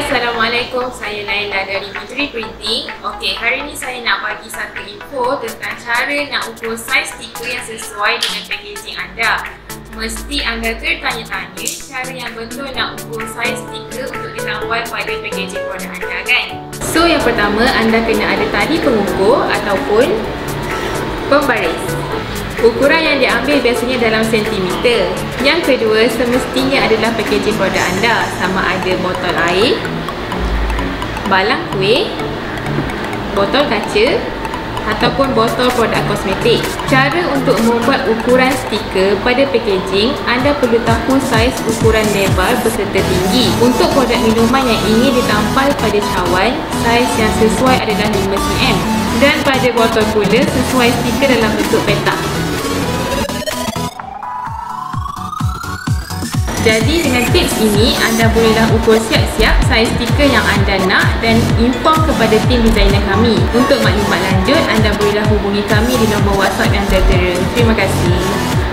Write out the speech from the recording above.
Assalamualaikum, saya Laila dari Fitri Printing. Okey, hari ni saya nak bagi satu info tentang cara nak ukur saiz stiker yang sesuai dengan packaging anda. Mesti anda tertanya-tanya cara yang betul nak ukur saiz stiker untuk ditambal pada packaging produk anda, kan? So, yang pertama, anda kena ada tali pengukur ataupun pembaris. Ukuran yang diambil biasanya dalam sentimeter. Yang kedua, semestinya adalah packaging produk anda, sama ada botol air, balang kuih, botol kaca ataupun botol produk kosmetik. Cara untuk membuat ukuran stiker pada packaging, anda perlu tahu saiz ukuran lebar beserta tinggi. Untuk produk minuman yang ingin ditampal pada cawan, saiz yang sesuai adalah 5cm. Dan pada botol cooler, sesuai stiker dalam bentuk petak. Jadi dengan tips ini, anda bolehlah ukur siap-siap saiz stiker yang anda nak dan inform kepada tim designer kami. Untuk maklumat lanjut, anda bolehlah hubungi kami di nombor WhatsApp yang tertera. Terima kasih.